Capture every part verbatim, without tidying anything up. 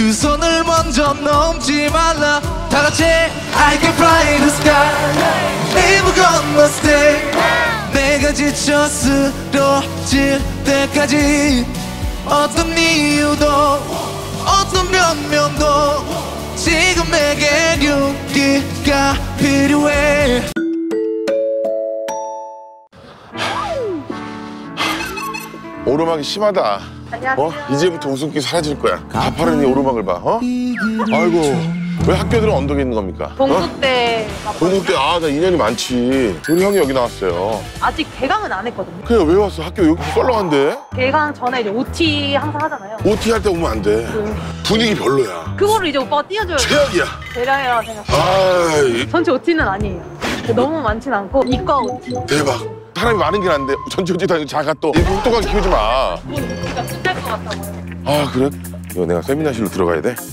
그 손을 먼저 넘지 말라. 다 같이 I can fly in the sky, never gonna stay. 내가 지쳐 쓰러질 때까지 어떤 이유도 어떤 변명도 지금 내겐 용기가 필요해. 오르막이 심하다. 어? 이제부터 웃음기 사라질 거야. 가파른 이 오르막을 봐. 어? 아이고. 왜 학교들은 언덕에 있는 겁니까? 동국대. 어? 동국대. 아, 나 인연이 많지. 우리 형이 여기 나왔어요. 아직 개강은 안 했거든요. 그래, 왜 왔어? 학교 여기 썰렁한데? 개강 전에 이제 오티 항상 하잖아요. 오티 할 때 오면 안 돼. 네. 분위기 별로야. 그거를 이제 오빠가 띄워줘요. 최악이야. 대량이라고 생각해요. 아, 전체 오티는 아니에요. 너무 많진 않고 이과 오티. 대박. 사람이 많은 게 난데 전체 오티 다니고 자가 또 이렇게 똑똑하게 키우지 마. 오티가 진짜 것 같다고요. 아, 그래? 이거 내가 세미나실로 들어가야 돼?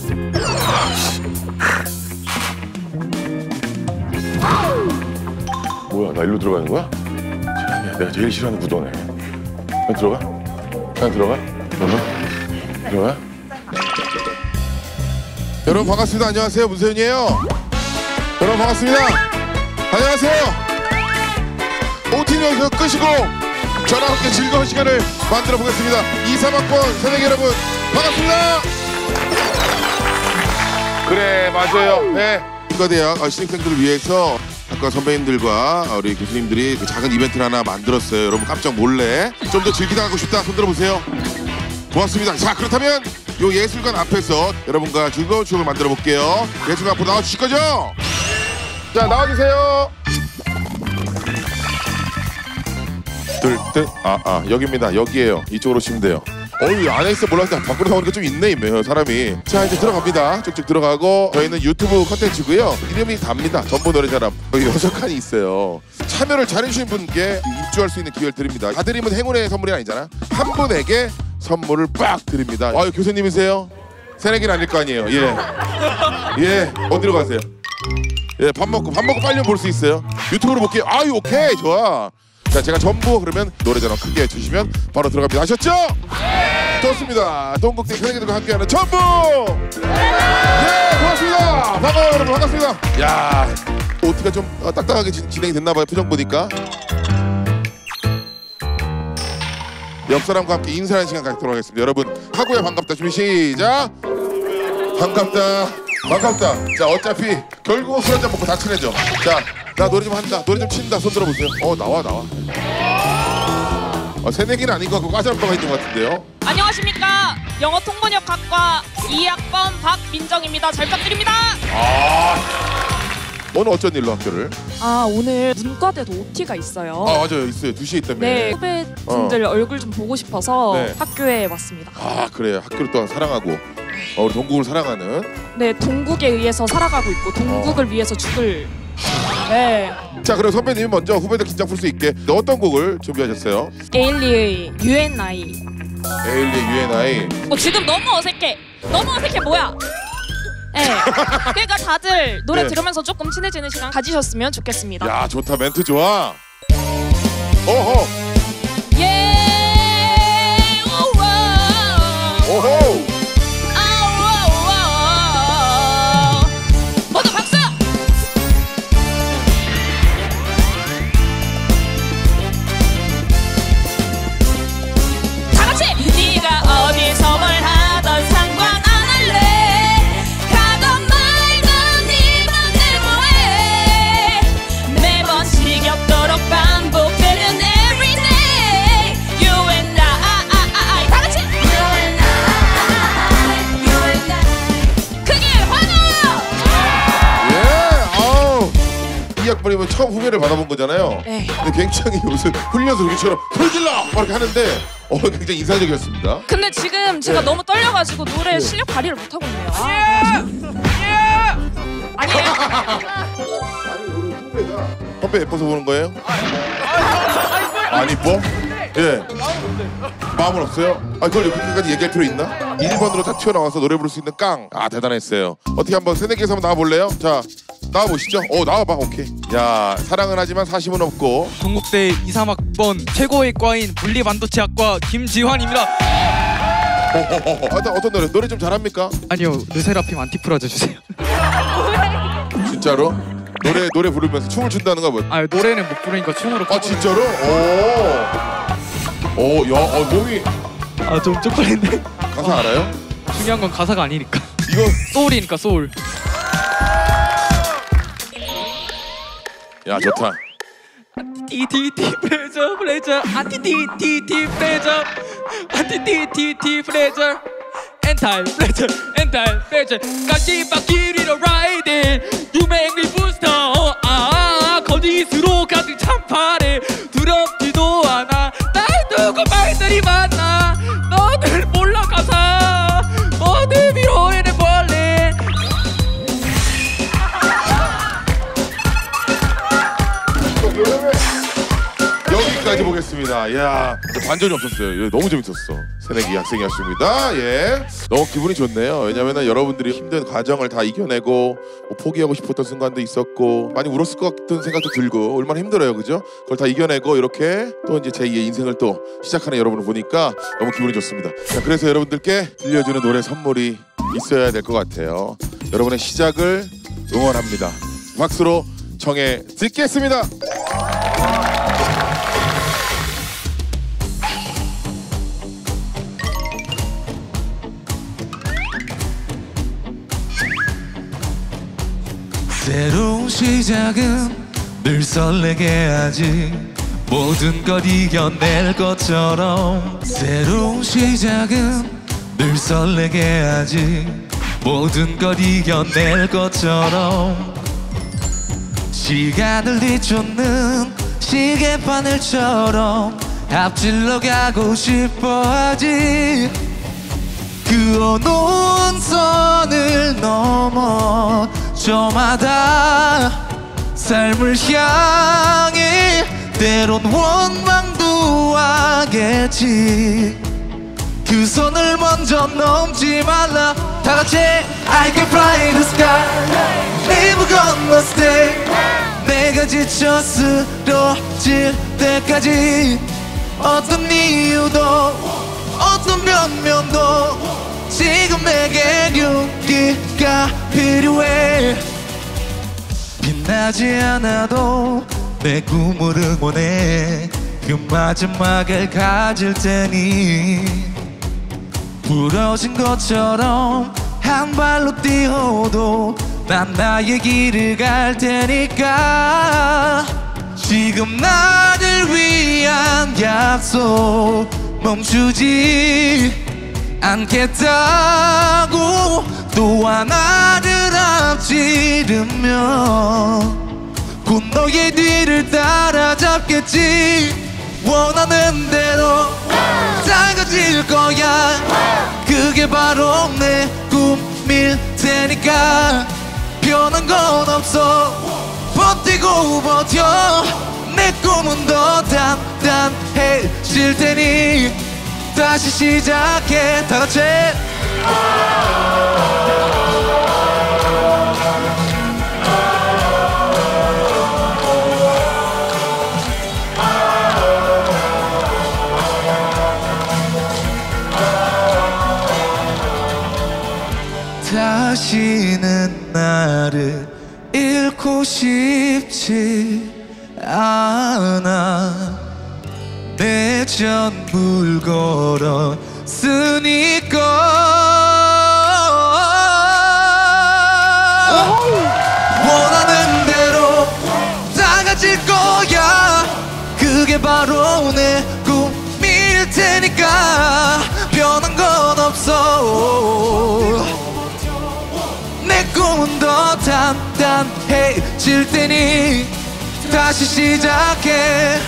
뭐야, 나 일로 들어가는 거야? 야, 내가 제일 싫어하는 구도네. 그냥 들어가? 그냥 들어가? 들어가? 들어가? 여러분 반갑습니다. 안녕하세요. 문세윤이에요. 여러분 반갑습니다. 안녕하세요. 오티는 여기서 끄시고 저랑 함께 즐거운 시간을 만들어 보겠습니다. 이, 삼 학번 새내기 여러분 반갑습니다. 그래, 맞아요. 네. 국가대학 신입생들을 위해서 학과 선배님들과 우리 교수님들이 그 작은 이벤트를 하나 만들었어요. 여러분 깜짝 몰래 좀 더 즐기다 가고 싶다 손 들어보세요. 고맙습니다. 자, 그렇다면 요 예술관 앞에서 여러분과 즐거운 추억을 만들어 볼게요. 예술관 앞으로 나와주실 거죠? 자, 나와주세요. 둘, 셋. 아, 아, 여기입니다. 여기에요. 이쪽으로 오시면 돼요. 어이, 안에 있어 몰랐다. 밖으로 나오니까 좀 있네, 이메 사람이. 자, 이제 들어갑니다. 쭉쭉 들어가고 저희는 유튜브 컨텐츠고요. 이름이 답니다. 전부 노래자랑. 여기 여섯 칸이 있어요. 참여를 잘해주신 분께 입주할 수 있는 기회를 드립니다. 다 드리면 행운의 선물이 아니잖아. 한 분에게 선물을 빡 드립니다. 아유, 교수님이세요? 새내기는 아닐 거 아니에요. 예. 예, 어디로 가세요? 예, 밥 먹고 밥 먹고 빨리 볼 수 있어요. 유튜브로 볼게요. 아유, 오케이, 좋아. 자, 제가 전부 그러면 노래자랑 크게 해주시면 바로 들어갑니다. 아셨죠? 네! 좋습니다. 동국대 새내기들과 함께하는 전부! 네! 고맙습니다. 반가워요, 여러분. 반갑습니다. 야, 오티가 좀 딱딱하게 진, 진행이 됐나봐요. 표정 보니까. 옆 사람과 함께 인사하는 시간 갖도록 하겠습니다. 여러분, 하고야 반갑다. 준비 시작! 반갑다. 반갑다. 자, 어차피 결국 술 한잔 먹고 다 친해져. 자, 나 노래 좀 한다. 노래 좀 친다. 손 들어보세요. 어, 나와 나와. 어, 새내기는 아닌 것 같고 과자오빠가 있는 것 같은데요. 안녕하십니까. 영어 통번역학과 이 학번 박민정입니다. 잘 부탁드립니다. 아, 오늘 어쩐 일로 학교를? 아, 오늘 문과대도 오티가 있어요. 아, 맞아요. 있어요. 두 시에 있다며. 네, 후배분들 어. 얼굴 좀 보고 싶어서 네. 학교에 왔습니다. 아, 그래요. 학교를 또한 사랑하고 어, 우리 동국을 사랑하는. 네, 동국에 의해서 살아가고 있고 동국을 어. 위해서 죽을. 네. 자, 그럼 선배님이 먼저 후배들 긴장 풀 수 있게 어떤 곡을 준비하셨어요? 에일리의 유엔아이. 에일리의 유엔아이. 어, 지금 너무 어색해. 너무 어색해. 뭐야? 네. 그러니까 다들 노래 네. 들으면서 조금 친해지는 시간 가지셨으면 좋겠습니다. 야, 좋다. 멘트 좋아. 오호. 예. 오호. 오호. 모두 박수! 다 같이! 네가 어디서 뭘 하던 상관 안 할래. 가던 말던 네 맘대로 해. 매번 지겹도록 반복되는 everyday you and I. 다 같이! You and I, you and I. 크게 환호! 예, 아우. 이 학번이면 처음 후배를 받아본 거잖아요. 네. 근데 굉장히 무슨 훈련소 여기처럼 소리 질러! 이렇게 하는데 어, 굉장히 인상적이었습니다. 근데 지금 제가 네. 너무 떨려가지고 노래 네. 실력 발휘를 못하고 있네요. 아, 아니에요? 아니, 우리 후배가 선배 예뻐서 보는 거예요? 안 이뻐? 예. 마음은 없어요? 아, 그걸 이렇게까지 얘기할 필요 있나? 일 번으로 다 튀어나와서 노래 부를 수 있는 깡. 아, 대단했어요. 어떻게 한번 새내기에서 한번 나와볼래요? 자, 나와보시죠. 어, 나와봐. 오케이. 야, 사랑은 하지만 사심은 없고. 동국대 이, 삼 학번 최고의 과인 분리반도체학과 김지환입니다. 어떤 어떤 노래 노래 좀 잘합니까? 아니요, 르세라핌 안티프라즈 주세요. 진짜로? 노래 노래 부르면서 춤을 춘다는 거 뭐? 아, 노래는 못 부르니까 춤으로. 아 진짜로? 오. 오, 야, 어, 몸이 아, 좀 쪽팔린데. 가사 알아요? 중요한 건 가사가 아니니까. 이거 소울이니까 소울. 야 좋다. 티티티 플레저 플레저 안티티티티 플레저 안티티티티 플레저 엔탈 플레저 엔탈 플레저 깜찍바퀴리로 라이딩 You make me booster 아 거짓으로 가득 찬 판에 두렵지도 않아 날 두고 말들이 많아 너들 몰라 가사 너들 위로에는 벌레. 여기까지 보겠습니다. 야, 반전이 없었어요. 예, 너무 재밌었어. 새내기 학생이었습니다. 예, 너무 기분이 좋네요. 왜냐면은 여러분들이 힘든 과정을 다 이겨내고 뭐 포기하고 싶었던 순간도 있었고 많이 울었을 것 같은 생각도 들고 얼마나 힘들어요, 그죠? 그걸 다 이겨내고 이렇게 또 이제 제이의 인생을 또 시작하는 여러분을 보니까 너무 기분이 좋습니다. 자, 그래서 여러분들께 들려주는 노래 선물이 있어야 될 것 같아요. 여러분의 시작을 응원합니다. 박수로 청해 듣겠습니다. 새로운 시작은 늘 설레게 하지 모든 걸 이겨낼 것처럼 새로운 시작은 늘 설레게 하지 모든 걸 이겨낼 것처럼 시간을 뒤쫓는 시계바늘처럼 앞질러 가고 싶어 하지 그어놓은 선을 넘어 저마다 삶을 향해 때론 원망도 하겠지 그 선을 먼저 넘지 말라 다 같이 I can fly in the sky Never gonna stay 내가 지쳐 쓰러질 때까지 어떤 이유도 어떤 변명도 지금 내게 용기가 필요해 빛나지 않아도 내 꿈을 응원해 그 마지막을 가질 테니 부러진 것처럼 한 발로 뛰어도 난 나의 길을 갈 테니까 지금 나를 위한 약속 멈추지 않겠다고 또 하나를 앞지르면 곧 너의 뒤를 따라잡겠지 원하는 대로 작아질 거야 그게 바로 내 꿈일 테니까 변한 건 없어 버티고 버텨 내 꿈은 더 단단해질 테니 다시 시작해 다 같이 다시는 나를 잃고 싶지 않아 내 전부를 걸었으니까 원하는 대로 작아질 거야 그게 바로 내 꿈일 테니까 변한 건 없어 내 꿈은 더 단단해질 테니 다시 시작해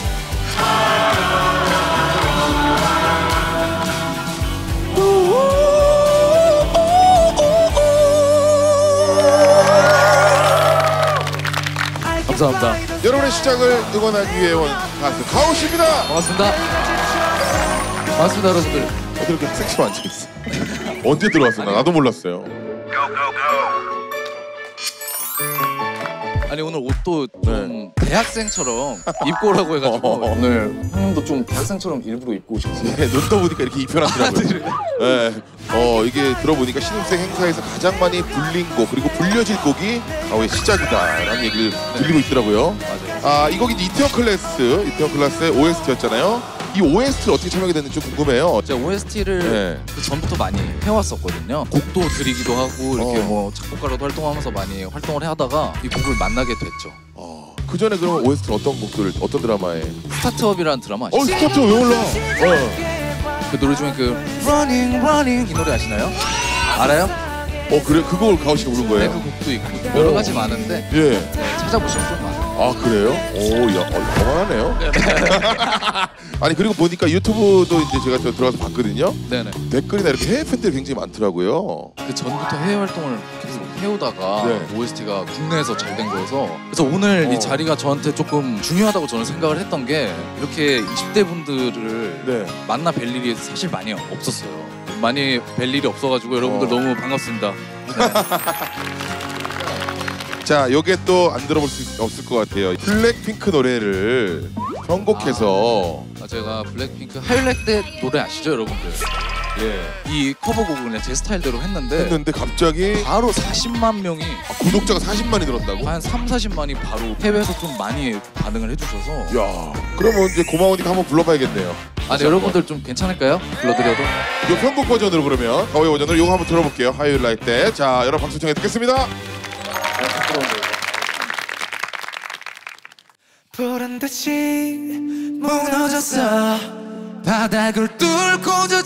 감사합니다. 여러분의 시작을 응원하기 위해 온 가수 가오씨입니다. 반갑습니다. 반갑습니다, 여러분들. 어떻게 이렇게 섹시로 앉아있어? 언제 들어왔어? 나 나도 몰랐어요. 아니 오늘 옷도 좀 대학생처럼 입고 오라고 해가지고 오늘 형님도 좀 대학생처럼 일부러 입고 오셨어요. 네, 눈 떠보니까 이렇게 입혀놨더라고요. 네. 어 이게 들어보니까 신입생 행사에서 가장 많이 불린 곡 그리고 불려질 곡이 가오의 시작이다라는 얘기를 들리고 있더라고요. 맞아요. 아 이 곡이 이태원 클래스, 이태원 클래스의 오에스티였잖아요. 이 오에스티를 어떻게 참여하게 됐는지 좀 궁금해요. 제가 오에스티를 네. 그 전부터 많이 해왔었거든요. 곡도 드리기도 하고 이렇게 어. 뭐 작곡가로도 활동하면서 많이 활동을 하다가 이 곡을 만나게 됐죠. 어, 그 전에 그러면 오에스티 어떤 곡들, 어떤 드라마에? 스타트업이라는 드라마 아시죠? 어 스타트 왜 올라? 어. 그 노래 중에 그 Running Running 이 노래 아시나요? 알아요? 어 그래 그걸 가오 씨가 부른 네, 거예요? 그 곡도 있고 여러 가지 많은데 예. 네, 찾아보시면 좀 많아요. 아 그래요? 오, 야, 어, 거만하네요. 아니 그리고 보니까 유튜브도 이제 제가 저 들어가서 봤거든요. 네네. 댓글이나 이렇게 해외 팬들이 굉장히 많더라고요. 그 전부터 해외 활동을 계속 해오다가 네. 오에스티가 국내에서 잘 된 거여서 그래서 오늘 어. 이 자리가 저한테 조금 중요하다고 저는 생각을 했던 게 이렇게 이십 대 분들을 네. 만나 뵐 일이 사실 많이 없었어요. 많이 뵐 일이 없어가지고 여러분들 어. 너무 반갑습니다. 네. 자, 요게 또 안 들어볼 수 없을 것 같아요. 블랙핑크 노래를 편곡해서 아, 제가 블랙핑크 하이라이트 때 노래 아시죠 여러분들? 예. 이 커버곡을 그냥 제 스타일대로 했는데 했는데 갑자기 바로 사십만 명이 아, 구독자가 사십만이 늘었다고? 한 삼, 사십만이 바로 해외에서 좀 많이 반응을 해주셔서 야, 그러면 이제 고마우니까 한번 불러봐야겠네요. 아, 네, 여러분들 좀 괜찮을까요? 불러드려도? 요 편곡 버전으로 그러면 가오의 버전으로 요거 한번 들어볼게요. 하이라이트 때. 자, 여러분 박수 청해 듣겠습니다. 보란 듯이 무너졌어 바닥을 뚫고 저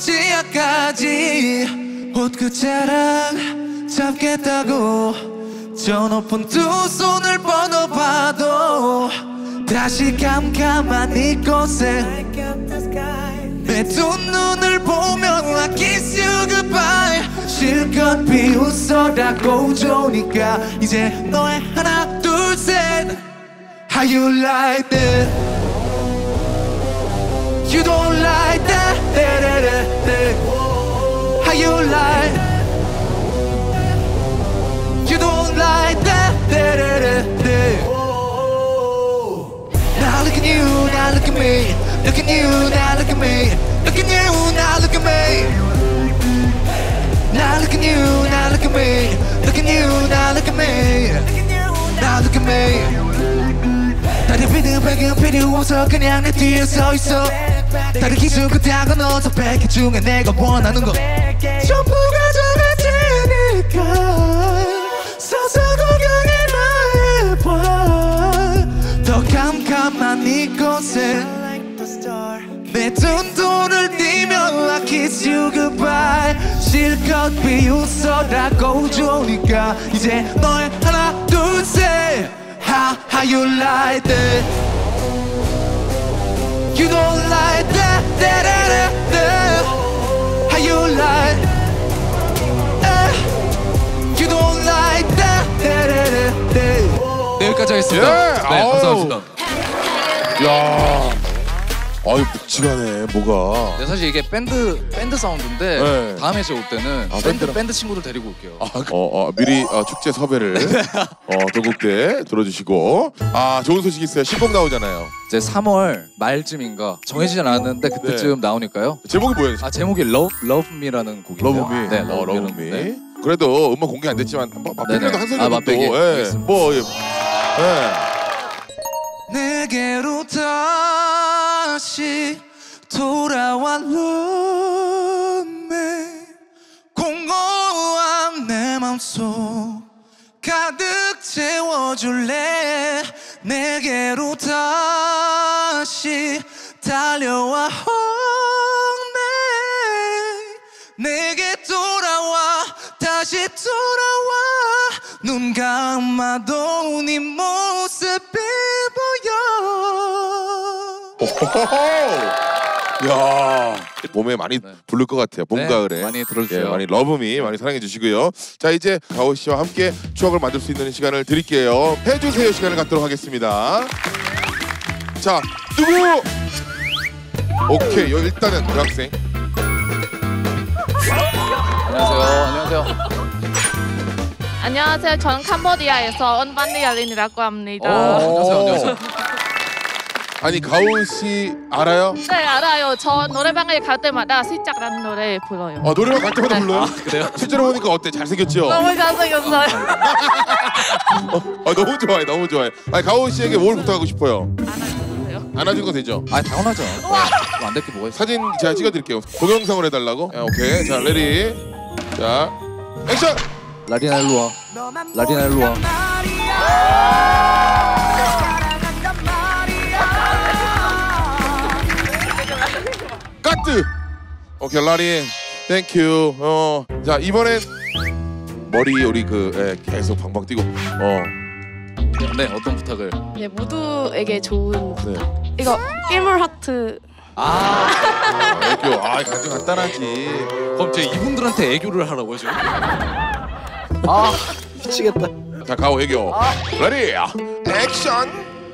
지하까지 옷끝자락 잡겠다고 저 높은 두 손을 뻗어봐도 다시 깜깜한 이곳에 내 두 눈을 보며 I kiss you goodbye 실컷 비웃어라고 좋으니까 이제 너의 하나 둘 셋 How you like that? You don't like that? that, that, that, that. How you like? You don't like that? that, that, that, that. Now look at you, now look at me. Look at you, now look at me. Look at you, now look at me. Now look at you, now look at me. Look at you, now look at me. Now look at me. 다리 비등비등 필요없어 그냥 내 뒤에 서 있어 다리 기준 끝에 건너서 백 개 중에 내가 원하는 거 전부 가져갈 테니까 서서 구경해나 해봐 더 깜깜한 이곳에 내 눈도를 띄며 I kiss you goodbye 실컷 비웃어라고 좋으니까 이제 너의 하나 둘 셋 How, how you like that? You don't like that, that, that, that, that. How you like? Uh, you don't like that, that, that, that, that. 네, 여기까지 하겠습니다. 예, 네, 아우. 감사합니다. 야, 아유 묵직하네 뭐가. 네, 사실 이게 밴드 밴드 사운드인데 네. 다음에 제가 올 때는 아, 밴드 밴드랑- 밴드 친구들 데리고 올게요. 어, 어, 미리 어, 축제 섭외를 어, 전국 때 들어주시고 아 좋은 소식 있어요. 신곡 나오잖아요. 이제 삼월 말쯤인가 정해지진 않았는데 그때쯤 나오니까요. 제목이 뭐예요? 아 제목이 Love Love Me라는 곡인데요. 러브미. 네, 어, Love 러브미. Me라는- 네. 그래도 음악 공개 안 됐지만 뭐 맛보기라도 네네. 한 소리 아, 좀 맛보기. 또, 예. 알겠습니다. 뭐 예. 예. 내게로 다시 돌아와 love me 공허한 내 맘속 가득 채워줄래 내게로 다시 달려와 hold me 내게 돌아와 다시 돌아와 눈 감아도 네 모습이 보여 야 몸에 많이 네. 부를 것 같아요. 봄 네, 가을에 많이 들어주세요. 예, 많이 러브미 많이 사랑해 주시고요. 자 이제 가오 씨와 함께 추억을 만들 수 있는 시간을 드릴게요. 해주세요 시간을 갖도록 하겠습니다. 자 누구? 오케이 요 일단은 그 학생. 안녕하세요. 안녕하세요. 안녕하세요. 저는 캄보디아에서 온 반디알린이라고 합니다. 안녕하세요. 안녕하세요. 아니 가온 씨 알아요? 네, 알아요. 저 노래방에 갈 때마다 시작라는 노래 불러요. 아 노래방 갈 때마다 불러요? 그래요? 실제로 보니까 어때? 잘생겼죠? 너무 잘생겼어요. 어, 아, 너무 좋아해, 너무 좋아해. 아니 가온 씨에게 뭘 부탁하고 싶어요? 안아주세요. 안아준 거 되죠? 아 당연하죠. 안 될 게 뭐가 있어? 사진 제가 찍어드릴게요. 동영상으로 해달라고. 야, 오케이. 자 레디. 자 액션. 라리나 일로 와. 라리나 일로 와. 까뜨. 오케이 라리. 땡큐. 어. 자 이번엔 머리 우리 그 예, 계속 방방 뛰고. 어. 네 어떤 부탁을? 네, 모두에게 좋은 네. 이거 일몰 하트. 아 아, 애교. 아 간지 간단하지. 그럼 제 이분들한테 애교를 하라고요 지금? 아 미치겠다. 자 가오 애교. 레디. 액션.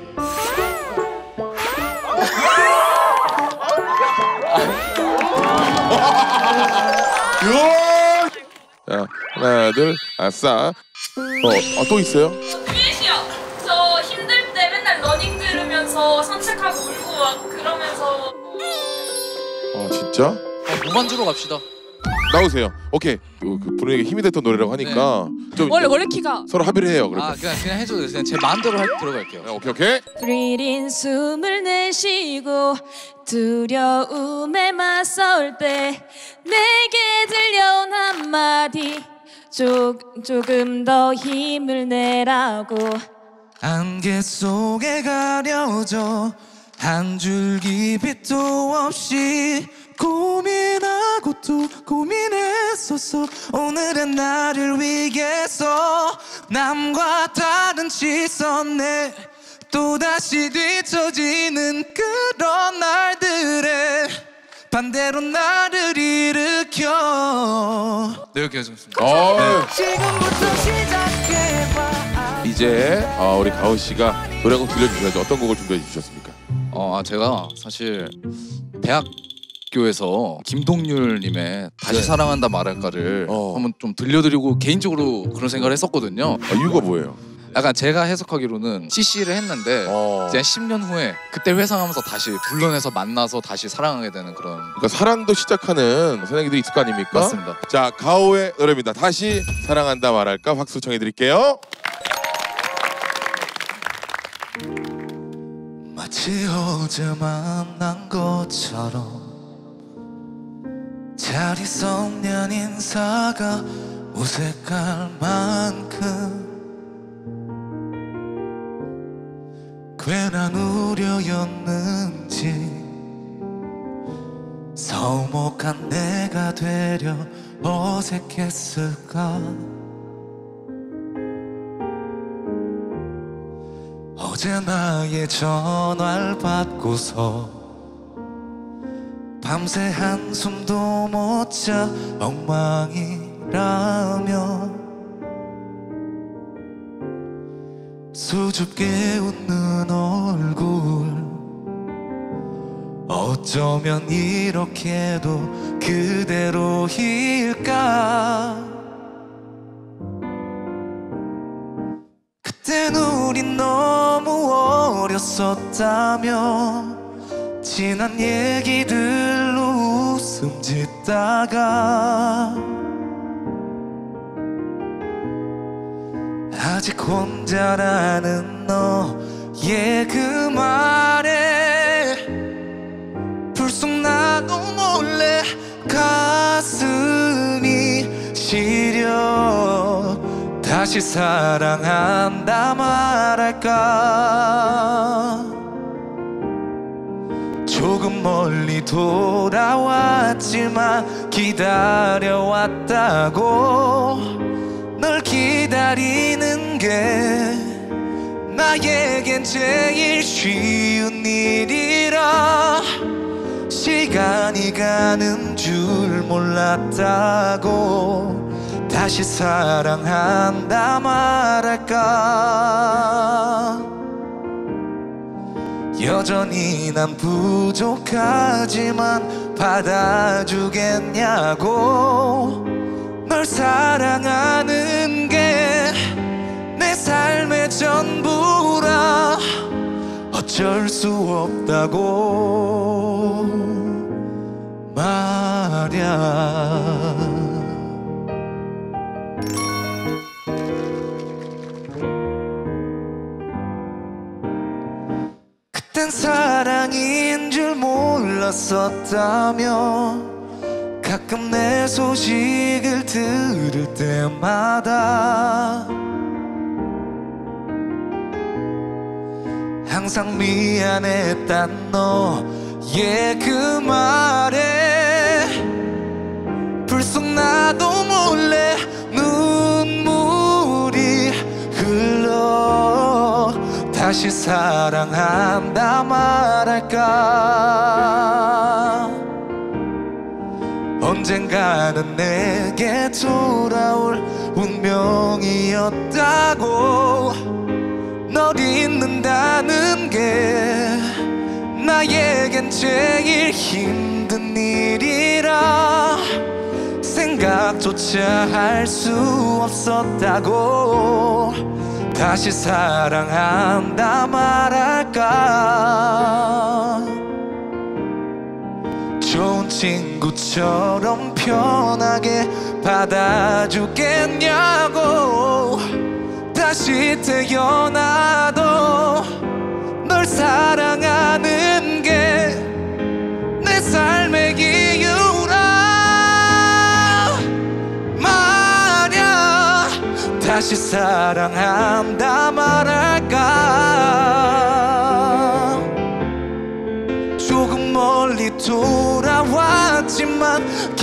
우와! 자 하나 둘 아싸. 어또 있어요? 유혜씨요. 저 힘들 때 맨날 러닝 들으면서 산책하고 울고 막 그러면서. 어 진짜? 아, 무만주로 갑시다. 나오세요. 오케이. 그, 그 분에게 힘이 됐던 노래라고 하니까 좀 원래 원래 키가. 서로 합의를 해요. 그러면. 아 그냥 그냥 해줘도 돼요. 그냥 제 마음대로 할, 들어갈게요. 네, 오케이 오케이. 느린 숨을 내쉬고 두려움에 맞설 때 내게 들려온 한마디 조, 조금 더 힘을 내라고. 안개 속에 가려져 한 줄기 빛도 없이 고민하고 또 고민했었어. 오늘은 나를 위해서 남과 다른 시선에 또다시 뒤처지는 그런 날들에 반대로 나를 일으켜. 네 여기 해줬습니다. 어. 지금부터 시작해봐. 이제 어, 우리 가오 씨가 노래 한 곡 들려주셔야죠. 어떤 곡을 준비해 주셨습니까? 어 아, 제가 사실 대학교에서 김동률님의 다시 네. 사랑한다 말할까를 어. 한번 좀 들려드리고 개인적으로 그런 생각을 했었거든요. 아, 이유가 뭐예요? 약간 제가 해석하기로는 씨씨를 했는데 어. 이제 십 년 후에 그때 회상하면서 다시 불러내서 만나서 다시 사랑하게 되는 그런. 그러니까 사랑도 시작하는 새내기들이 있을 거 아닙니까? 맞습니다. 자 가오의 노래입니다. 다시 사랑한다 말할까 박수 청해 드릴게요. 마치 어제 만난 것처럼 잘 있었냔 인사가 어색할 만큼 괜한 우려였는지 서먹한 내가 되려 어색했을까. 어제 나의 전화를 받고서 밤새 한숨도 못 자 엉망이라면 수줍게 웃는 얼굴 어쩌면 이렇게도 그대로일까. 그땐 우린 너무 어렸었다며 지난 얘기들로 웃음 짓다가 아직 혼자라는 너의 그 말에 불쑥 나도 몰래 가슴이 시려 다시 사랑한다 말할까. 조금 멀리 돌아왔지만 기다려왔다고. 널 기다리는 게 나에겐 제일 쉬운 일이라 시간이 가는 줄 몰랐다고. 다시 사랑한다 말할까. 여전히 난 부족하지만 받아주겠냐고. 널 사랑하는 게 어쩔 수 없다고 말야. 그땐 사랑인 줄 몰랐었다며 가끔 내 소식을 들을 때마다 항상 미안했단 너의 그 말에 불쑥 나도 몰래 눈물이 흘러 다시 사랑한다 말할까. 언젠가는 내게 돌아올 운명이었다고. 널 잊는다는 게 나에겐 제일 힘든 일이라 생각조차 할 수 없었다고. 다시 사랑한다 말할까. 좋은 친구처럼 편하게 받아주겠냐고. 다시 태어나도 널 사랑하는 게 내 삶의 이유라 말야. 다시 사랑한다 말할까. 조금 멀리 돌아왔지만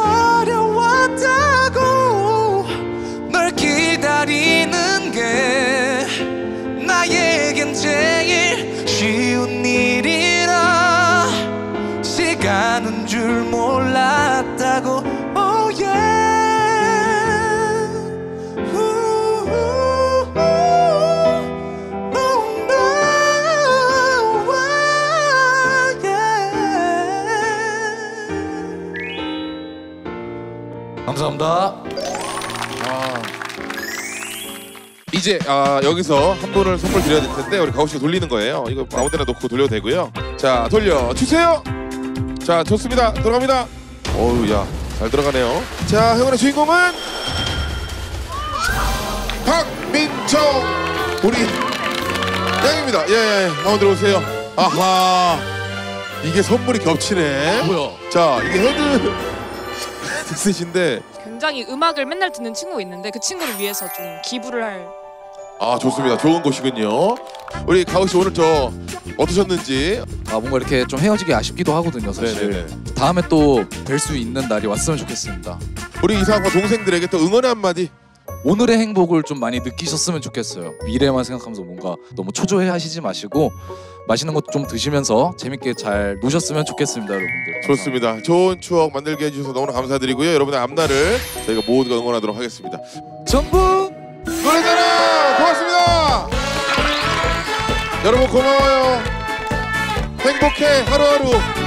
기다려왔다고. 널 기다리는 게 나에겐 제일 쉬운 일이라 시간은 줄 몰랐다고. Oh yeah. 우우우우. Oh no. Yeah. 감사합니다. 이제 아, 여기서 한 분을 선물 드려야 될 텐데 우리 가오 씨가 돌리는 거예요. 이거 아무데나 놓고 돌려도 되고요. 자, 돌려 주세요. 자, 좋습니다. 들어갑니다. 어우, 야, 잘 들어가네요. 자, 행운의 주인공은 박민정 우리 양입니다. 예, 예, 한번 들어오세요. 아하, 이게 선물이 겹치네. 뭐야? 자, 이게 헤드 헤드셋인데. 굉장히 음악을 맨날 듣는 친구가 있는데 그 친구를 위해서 좀 기부를 할. 아, 좋습니다. 좋은 곳이군요. 우리 가오 씨 오늘 저 어떠셨는지. 아 뭔가 이렇게 좀 헤어지기 아쉽기도 하거든요 사실. 네네네. 다음에 또 뵐 수 있는 날이 왔으면 좋겠습니다. 우리 이사과 동생들에게 또 응원의 한마디. 오늘의 행복을 좀 많이 느끼셨으면 좋겠어요. 미래만 생각하면서 뭔가 너무 초조해 하시지 마시고 맛있는 것도 좀 드시면서 재밌게 잘 노셨으면 좋겠습니다 여러분들. 좋습니다. 좋은 추억 만들게 해주셔서 너무나 감사드리고요. 여러분의 앞날을 저희가 모두가 응원하도록 하겠습니다. 전부 노래자랑 고맙습니다. 여러분 고마워요. 행복해 하루하루.